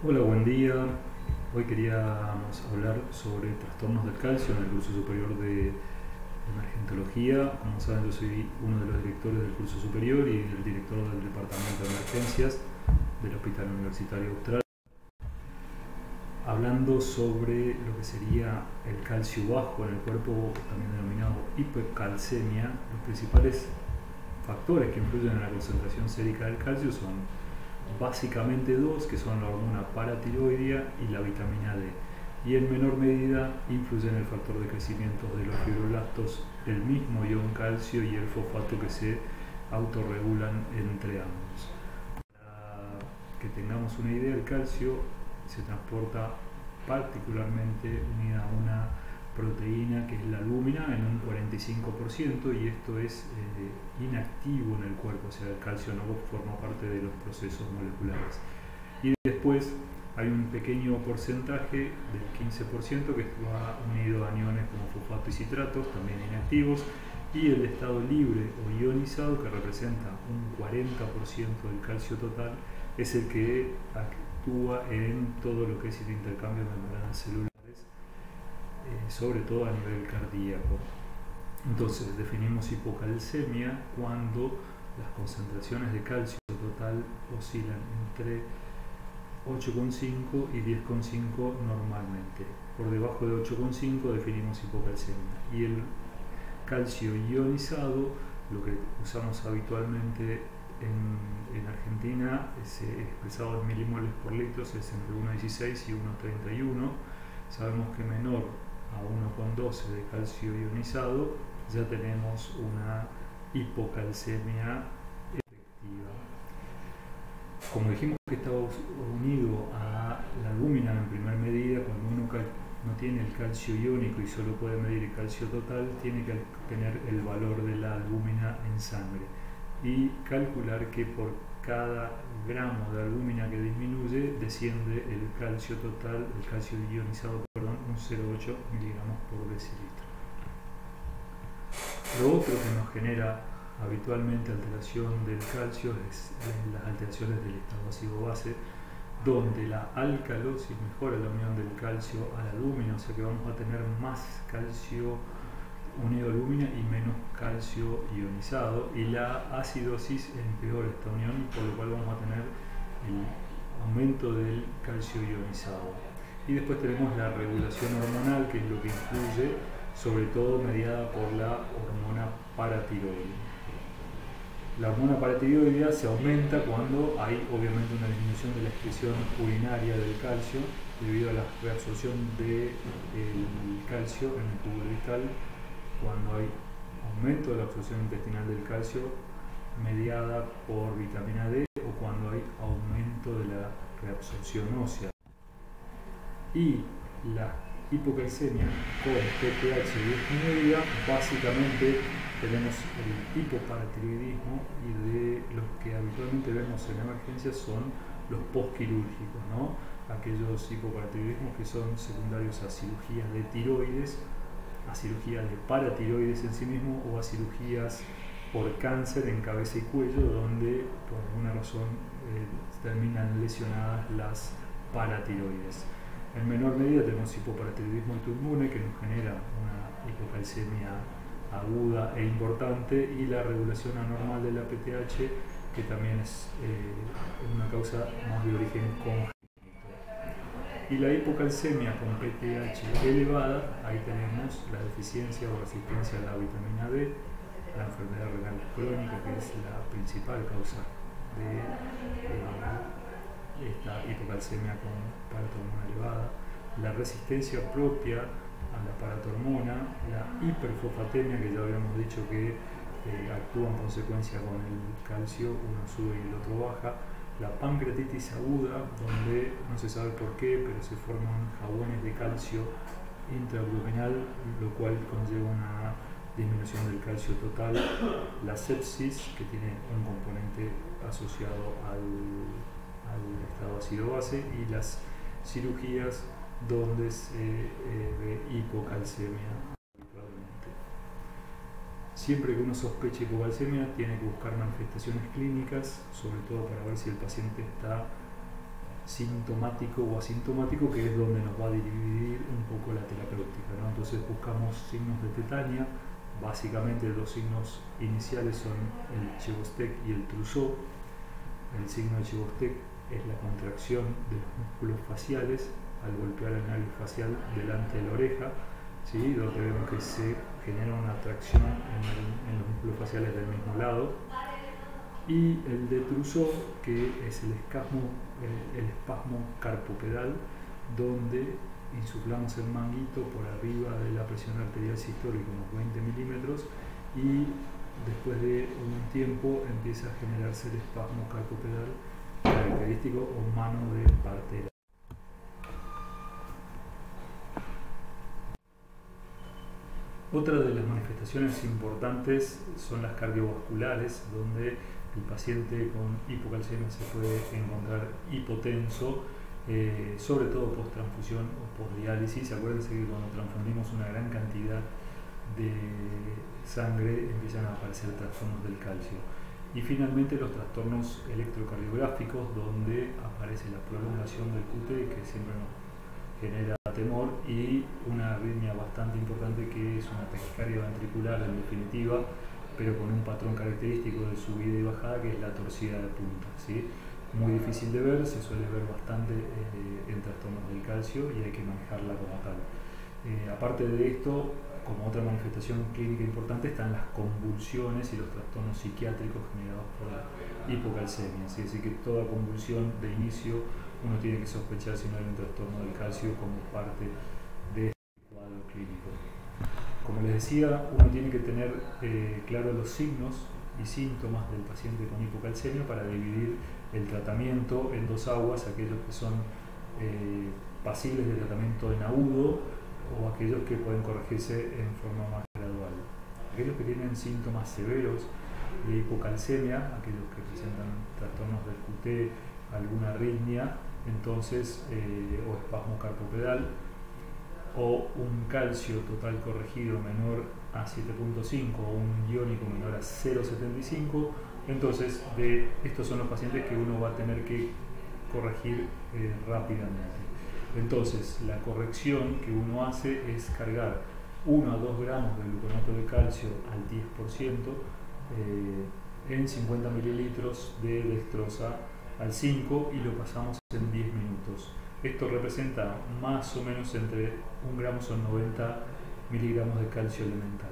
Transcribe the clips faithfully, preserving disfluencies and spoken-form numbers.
Hola, buen día. Hoy queríamos hablar sobre trastornos del calcio en el curso superior de emergentología. Como saben, yo soy uno de los directores del curso superior y el director del departamento de emergencias del Hospital Universitario Austral. Hablando sobre lo que sería el calcio bajo en el cuerpo, también denominado hipercalcemia, los principales factores que influyen en la concentración sérica del calcio son básicamente dos, que son la hormona paratiroidea y la vitamina D, y en menor medida influyen el factor de crecimiento de los fibroblastos, el mismo ion calcio y el fosfato, que se autorregulan entre ambos. Para que tengamos una idea, el calcio se transporta particularmente unida a una proteína que es la albúmina en un cuarenta y cinco por ciento, y esto es eh, inactivo en el cuerpo, o sea, el calcio no forma parte de los procesos moleculares. Y después hay un pequeño porcentaje del quince por ciento que va unido a aniones como fosfato y citratos, también inactivos, y el estado libre o ionizado, que representa un cuarenta por ciento del calcio total, es el que actúa en todo lo que es el intercambio de membranas celulares, Eh, sobre todo a nivel cardíaco. Entonces definimos hipocalcemia cuando las concentraciones de calcio total oscilan entre ocho coma cinco y diez coma cinco normalmente. Por debajo de ocho coma cinco definimos hipocalcemia. Y el calcio ionizado, lo que usamos habitualmente en, en Argentina, es expresado en milimoles por litro, es entre uno coma dieciséis y uno coma treinta y uno. Sabemos que menor a uno coma doce de calcio ionizado ya tenemos una hipocalcemia efectiva. Como dijimos que está unido a la albúmina en primer medida, cuando uno no tiene el calcio iónico y solo puede medir el calcio total, tiene que tener el valor de la albúmina en sangre y calcular que por cada gramo de albúmina que disminuye desciende el calcio total, el calcio ionizado, perdón, un cero coma ocho miligramos por decilitro. Lo otro que nos genera habitualmente alteración del calcio es las alteraciones del estado ácido-base, donde la alcalosis mejora la unión del calcio a la albúmina, o sea que vamos a tener más calcio unido a albúmina y menos calcio ionizado, y la acidosis empeora esta unión, por lo cual vamos a tener el aumento del calcio ionizado. Y después tenemos la regulación hormonal, que es lo que influye, sobre todo mediada por la hormona paratiroidea. La hormona paratiroidea se aumenta cuando hay obviamente una disminución de la excreción urinaria del calcio debido a la reabsorción del calcio en el tubo vital, cuando hay aumento de la absorción intestinal del calcio mediada por vitamina D, o cuando hay aumento de la reabsorción ósea. Y la hipocalcemia con P T H disminuida, básicamente tenemos el hipoparatiroidismo, y de los que habitualmente vemos en emergencias son los postquirúrgicos, ¿no? Aquellos hipoparatiroidismos que son secundarios a cirugías de tiroides, a cirugías de paratiroides en sí mismo, o a cirugías por cáncer en cabeza y cuello, donde por alguna razón eh, terminan lesionadas las paratiroides. En menor medida tenemos hipoparatiroidismo autoinmune, que nos genera una hipocalcemia aguda e importante, y la regulación anormal de la P T H, que también es eh, una causa más de origen congénito. Y la hipocalcemia con P T H elevada, ahí tenemos la deficiencia o resistencia a la vitamina D, la enfermedad renal crónica, que es la principal causa de eh, esta hipocalcemia con paratormona elevada, la resistencia propia a la paratormona, la hiperfosfatemia, que ya habíamos dicho que eh, actúa en consecuencia con el calcio, uno sube y el otro baja, la pancreatitis aguda, donde no se sabe por qué, pero se forman jabones de calcio intraabdominal, lo cual conlleva una disminución del calcio total, la sepsis, que tiene un componente asociado al, al estado ácido-base, y las cirugías donde se eh, ve hipocalcemia habitualmente. Siempre que uno sospeche hipocalcemia, tiene que buscar manifestaciones clínicas, sobre todo para ver si el paciente está sintomático o asintomático, que es donde nos va a dividir un poco la terapéutica, ¿no? Entonces buscamos signos de tetania. Básicamente los signos iniciales son el Chebostek y el Trousseau. El signo de Chebostek es la contracción de los músculos faciales al golpear el nervio facial delante de la oreja, ¿sí? Donde vemos que se genera una atracción en, el, en los músculos faciales del mismo lado. Y el de Trousseau, que es el espasmo, el, el espasmo carpopedal, donde insuflamos el manguito por arriba de la presión arterial sistólica, unos veinte milímetros, y después de un tiempo empieza a generarse el espasmo carpopedal característico o mano de partera. Otra de las manifestaciones importantes son las cardiovasculares, donde el paciente con hipocalcemia se puede encontrar hipotenso, eh, sobre todo post-transfusión o post-diálisis. Acuérdense que cuando transfundimos una gran cantidad de sangre empiezan a aparecer trastornos del calcio. Y finalmente los trastornos electrocardiográficos, donde aparece la prolongación del Q T, que siempre nos genera temor, y una arritmia bastante importante que es una taquicardia ventricular en definitiva, pero con un patrón característico de subida y bajada, que es la torcida de punta, ¿sí? Muy difícil de ver, se suele ver bastante eh, en trastornos del calcio y hay que manejarla como tal. Eh, aparte de esto, como otra manifestación clínica importante, están las convulsiones y los trastornos psiquiátricos generados por la hipocalcemia, ¿sí? Así que toda convulsión de inicio uno tiene que sospechar si no hay un trastorno del calcio como parte de este cuadro clínico. Como les decía, uno tiene que tener eh, claro los signos y síntomas del paciente con hipocalcemia para dividir el tratamiento en dos aguas, aquellos que son eh, pasibles de tratamiento en agudo o aquellos que pueden corregirse en forma más gradual. Aquellos que tienen síntomas severos de hipocalcemia, aquellos que presentan trastornos del Q T, alguna arritmia, entonces, eh, o espasmo carpopedal, o un calcio total corregido menor a siete punto cinco o un iónico menor a cero punto setenta y cinco, entonces de estos son los pacientes que uno va a tener que corregir eh, rápidamente. Entonces la corrección que uno hace es cargar uno a dos gramos de gluconato de calcio al diez por ciento eh, en cincuenta mililitros de dextrosa al cinco y lo pasamos en diez minutos. Esto representa más o menos entre un gramo son noventa miligramos de calcio elemental.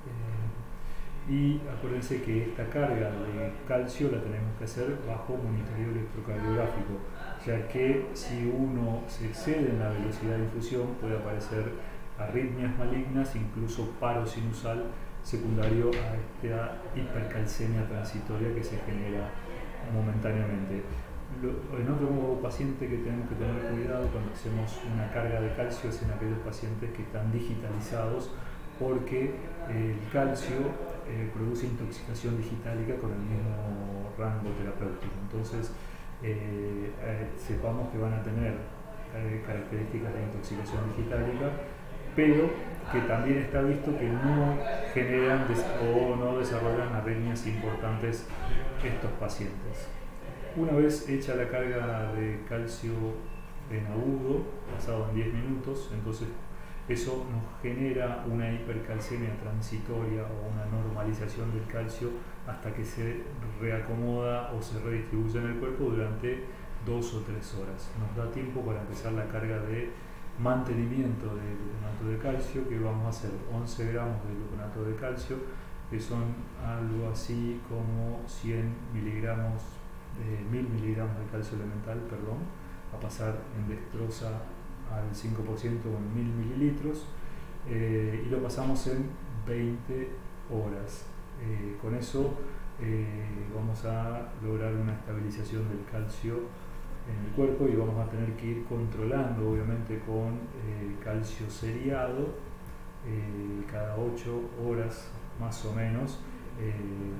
Eh, y acuérdense que esta carga de calcio la tenemos que hacer bajo monitoreo electrocardiográfico, ya que si uno se excede en la velocidad de infusión puede aparecer arritmias malignas, incluso paro sinusal secundario a esta hipercalcemia transitoria que se genera momentáneamente. En otro paciente que tenemos que tener cuidado cuando hacemos una carga de calcio es en aquellos pacientes que están digitalizados, porque el calcio eh, produce intoxicación digitálica con el mismo rango terapéutico. Entonces eh, eh, sepamos que van a tener eh, características de intoxicación digitálica, pero que también está visto que no generan o no desarrollan arritmias importantes estos pacientes. Una vez hecha la carga de calcio en agudo, pasado en diez minutos, entonces eso nos genera una hipercalcemia transitoria o una normalización del calcio hasta que se reacomoda o se redistribuye en el cuerpo durante dos o tres horas. Nos da tiempo para empezar la carga de mantenimiento de gluconato de calcio, que vamos a hacer once gramos de gluconato de calcio, que son algo así como cien miligramos de mil miligramos de calcio elemental, perdón, a pasar en dextrosa al cinco por ciento o en mil mililitros, eh, y lo pasamos en veinte horas. Eh, con eso eh, vamos a lograr una estabilización del calcio en el cuerpo y vamos a tener que ir controlando, obviamente, con eh, calcio seriado eh, cada ocho horas más o menos, eh,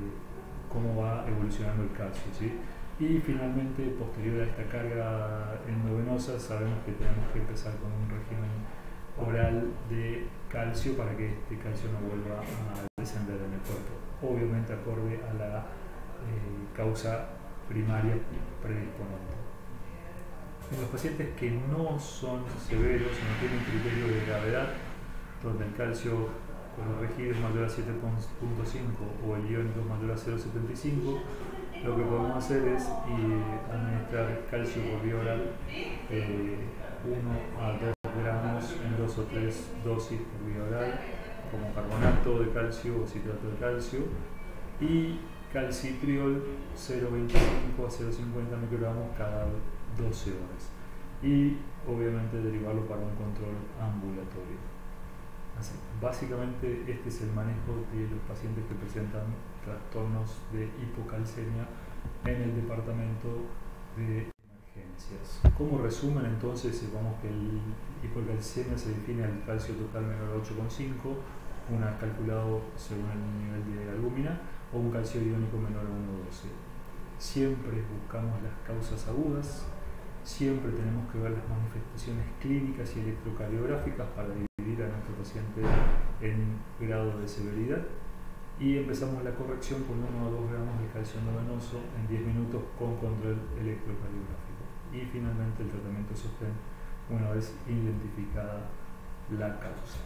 cómo va evolucionando el calcio, ¿sí? Y finalmente, posterior a esta carga endovenosa, sabemos que tenemos que empezar con un régimen oral de calcio para que este calcio no vuelva a descender en el cuerpo, obviamente acorde a la eh, causa primaria predisponente. En los pacientes que no son severos, no tienen criterio de gravedad, donde el calcio corregido es mayor a siete punto cinco o el iónico es mayor a cero punto setenta y cinco, lo que podemos hacer es eh, administrar calcio por vía oral eh, uno a dos gramos en dos o tres dosis por vía oral, como carbonato de calcio o citrato de calcio, y calcitriol cero punto veinticinco a cero punto cincuenta microgramos cada doce horas, y obviamente derivarlo para un control ambulatorio. Así, básicamente este es el manejo de los pacientes que presentan trastornos de hipocalcemia en el departamento de emergencias. Como resumen, entonces, sepamos que el hipocalcemia se define al calcio total menor a ocho coma cinco, una calculado según el nivel de albúmina, o un calcio iónico menor a uno coma doce. Siempre buscamos las causas agudas, siempre tenemos que ver las manifestaciones clínicas y electrocardiográficas para dividir a nuestro paciente en grado de severidad, y empezamos la corrección con uno a dos gramos de calcio endovenoso en diez minutos con control electrocardiográfico, y finalmente el tratamiento sostén una vez identificada la causa.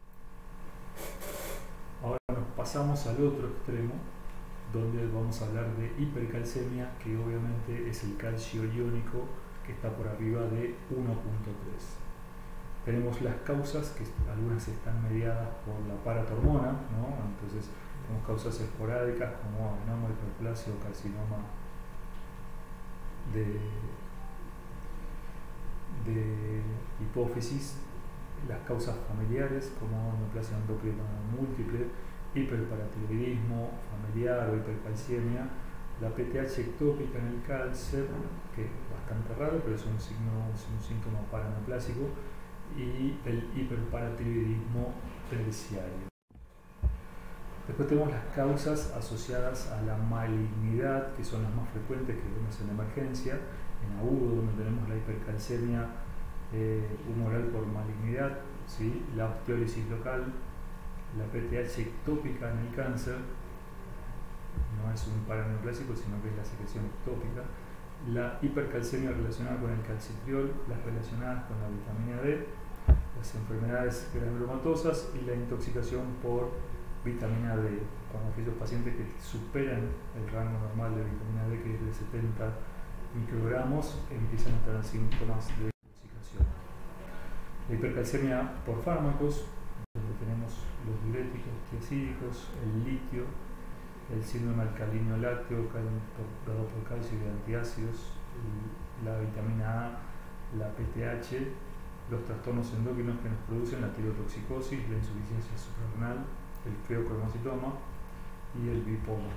Ahora nos pasamos al otro extremo, donde vamos a hablar de hipercalcemia, que obviamente es el calcio iónico que está por arriba de uno punto tres. Tenemos las causas, que algunas están mediadas por la paratormona, ¿no? Entonces tenemos causas esporádicas como adenoma, hiperplasia o carcinoma de, de hipófisis, las causas familiares como neoplasia endocrina múltiple, hiperparatiroidismo familiar o hipercalcemia, la P T H ectópica en el cáncer, que es bastante raro, pero es un, signo, es un síntoma paraneoplásico, y el hiperparatiroidismo terciario. Después tenemos las causas asociadas a la malignidad, que son las más frecuentes que vemos en emergencia, en agudo, donde tenemos la hipercalcemia eh, humoral por malignidad, ¿sí? La osteólisis local, la P T H ectópica en el cáncer, no es un paraneoplásico, sino que es la secreción ectópica, la hipercalcemia relacionada con el calcitriol, las relacionadas con la vitamina D, las enfermedades granulomatosas y la intoxicación por vitamina D, con aquellos pacientes que superan el rango normal de vitamina D, que es de setenta microgramos, empiezan a tener síntomas de intoxicación. La hipercalcemia por fármacos, donde tenemos los diuréticos, tiazídicos, el litio, el síndrome alcalino lácteo dado por calcio y antiácidos, la vitamina A, la P T H, los trastornos endocrinos que nos producen la tirotoxicosis, la insuficiencia suprarrenal, el feocromocitoma y el lipoma.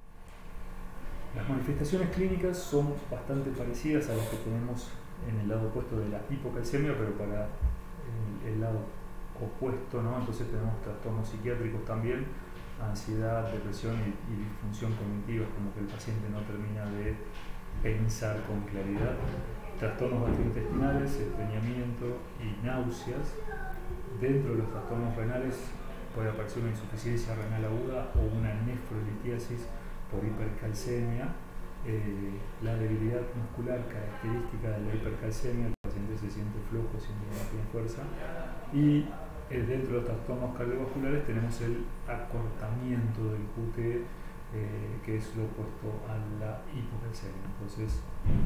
Las manifestaciones clínicas son bastante parecidas a las que tenemos en el lado opuesto de la hipocalcemia, pero para el, el lado opuesto, ¿no? Entonces tenemos trastornos psiquiátricos también, ansiedad, depresión y, y disfunción cognitiva, como que el paciente no termina de pensar con claridad, trastornos gastrointestinales, estreñimiento y náuseas. Dentro de los trastornos renales puede aparecer una insuficiencia renal aguda o una nefrolitiasis por hipercalcemia, eh, la debilidad muscular característica de la hipercalcemia, el paciente se siente flojo, siente que no tiene fuerza, y eh, dentro de los trastornos cardiovasculares tenemos el acortamiento del Q T, eh, que es lo opuesto a la hipocalcemia. Entonces,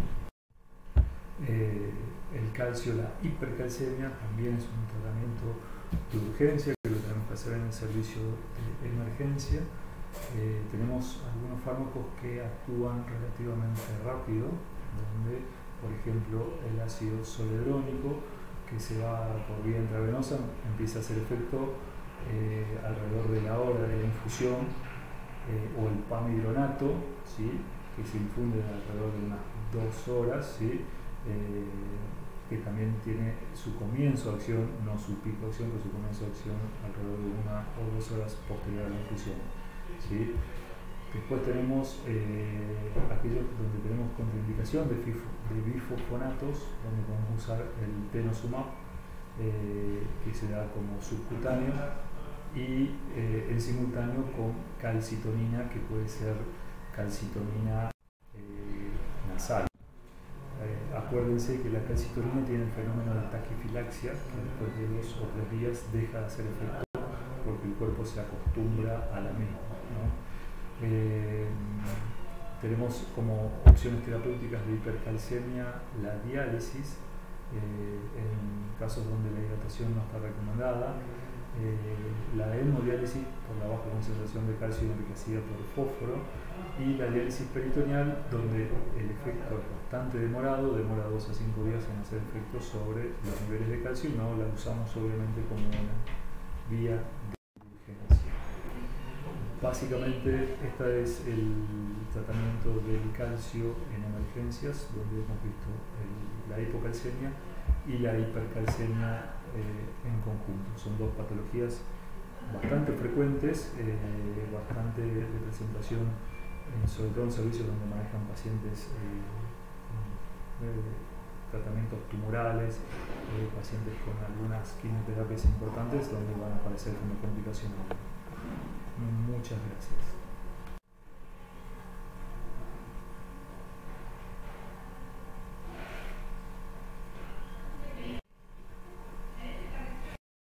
eh, el calcio, la hipercalcemia, también es un tratamiento de urgencia que lo tenemos que hacer en el servicio de emergencia. Eh, tenemos algunos fármacos que actúan relativamente rápido, donde, por ejemplo, el ácido zoledrónico, que se va por vía intravenosa, empieza a hacer efecto eh, alrededor de la hora de la infusión, eh, o el pamidronato, ¿sí? Que se infunde alrededor de unas dos horas, ¿sí? Eh, que también tiene su comienzo de acción, no su pico de acción, pero su comienzo de acción alrededor de una o dos horas posterior a la infusión, ¿sí? Después tenemos eh, aquellos donde tenemos contraindicación de, fifo, de bifosfonatos, donde podemos usar el denosumab, eh, que se da como subcutáneo, y eh, en simultáneo con calcitonina, que puede ser calcitonina eh, nasal. Eh, Acuérdense que la calcitonina tiene el fenómeno de taquifilaxia, que después de dos o tres días deja de hacer efecto porque el cuerpo se acostumbra a la misma, ¿no? Eh, tenemos como opciones terapéuticas de hipercalcemia la diálisis, eh, en casos donde la hidratación no está recomendada, eh, la hemodiálisis por la baja concentración de calcio enriquecida por fósforo, y la diálisis peritoneal, donde el efecto es bastante demorado, demora dos a cinco días en hacer efecto sobre los niveles de calcio, y no la usamos obviamente como una vía de urgencia. Básicamente, este es el tratamiento del calcio en emergencias, donde hemos visto el, la hipocalcemia y la hipercalcemia eh, en conjunto. Son dos patologías bastante frecuentes, eh, bastante de presentación, eh, sobre todo en servicios donde manejan pacientes eh, con eh, tratamientos tumorales, eh, pacientes con algunas quimioterapias importantes, donde van a aparecer como complicación. Muchas gracias.